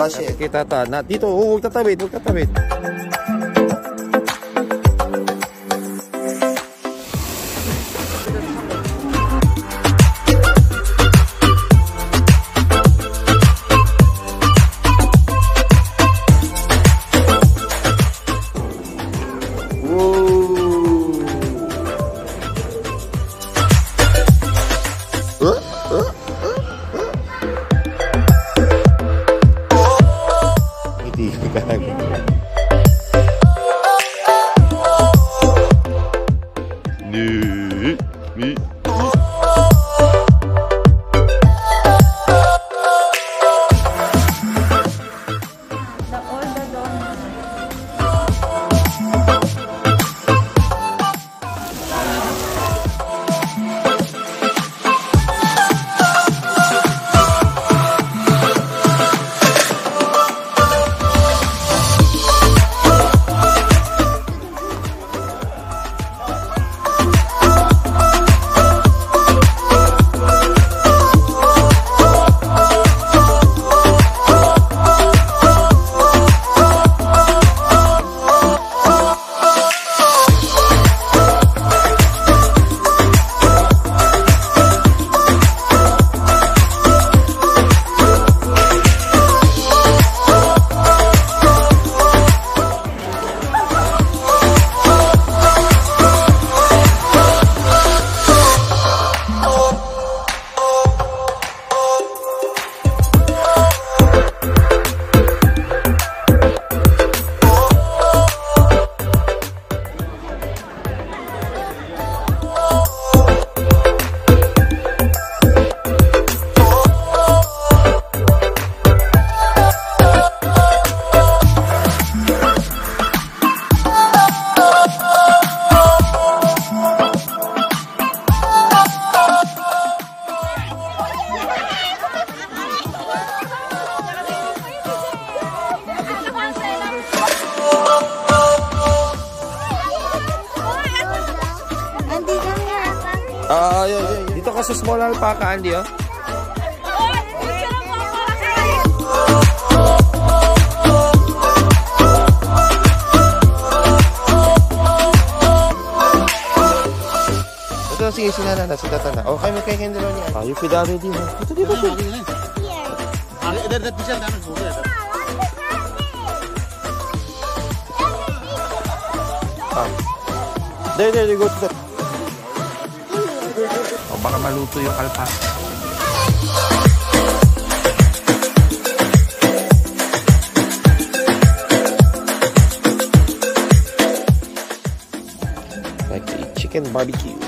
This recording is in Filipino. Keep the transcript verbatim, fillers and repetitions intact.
siya. Kita ta. Na, dito, huwag tatawid, huwag tatawid. Ah, uh, yeah, yeah. Dito ka sa small alpaca, Andy, oh. Ito, sige, sinana na, si Tatana. Oh, kayo kayo kayo dalawa niya. Ah, yung pidado din, oh. Ito, dito, dito. Ah. There, there, you go to the... O baka maluto yung alpaca. Like to eat chicken barbecue.